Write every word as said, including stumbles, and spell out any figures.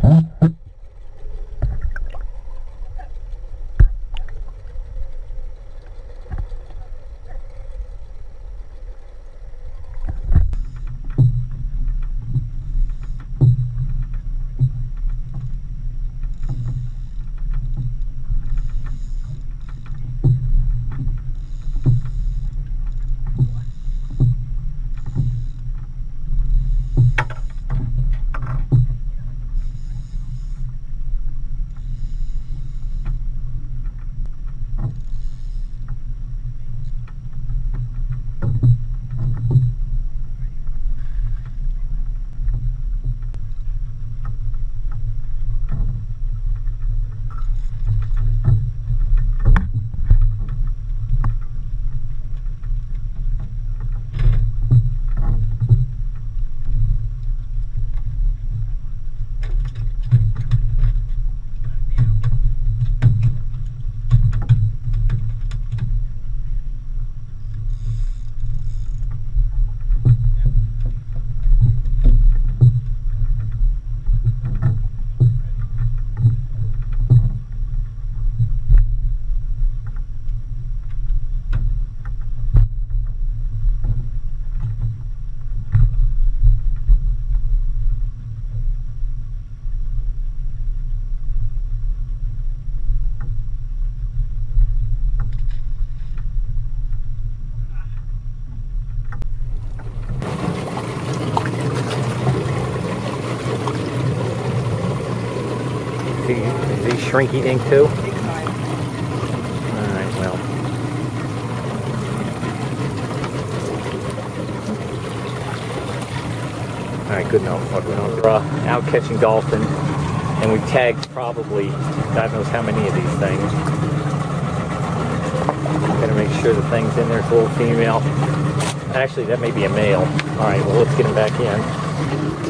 Is he shrinking ink too? Alright, well. Alright, good enough. We're uh, out catching dolphin, and we tagged probably God knows how many of these things. Gotta make sure the thing's in there. It's a little female. Actually, that may be a male. Alright, well, let's get him back in.